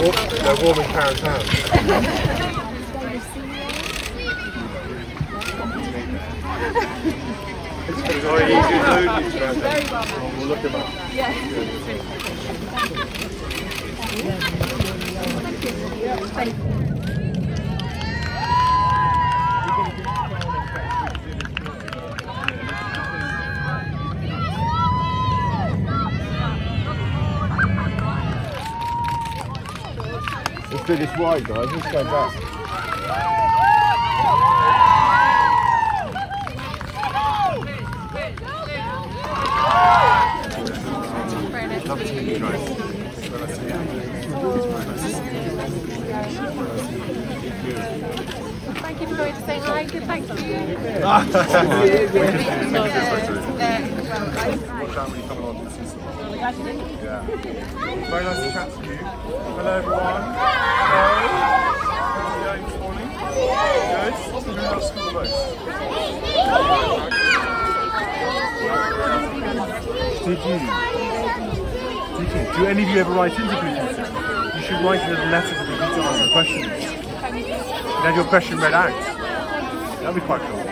They're warming Karen's hands. We'll look him up. Yeah. Thank you. Let's do this wide, guys. Let's go back. Very nice to meet you. Thank you for going to say hi. Good, thank you. Yeah. Very nice to chat to you. Hello everyone. Hello. How are you going this morning? Good. What's the room school most? Do any of you ever write into Bluetooth? You should write a little letter to the people to ask the questions. You have your question read out. That'd be quite cool.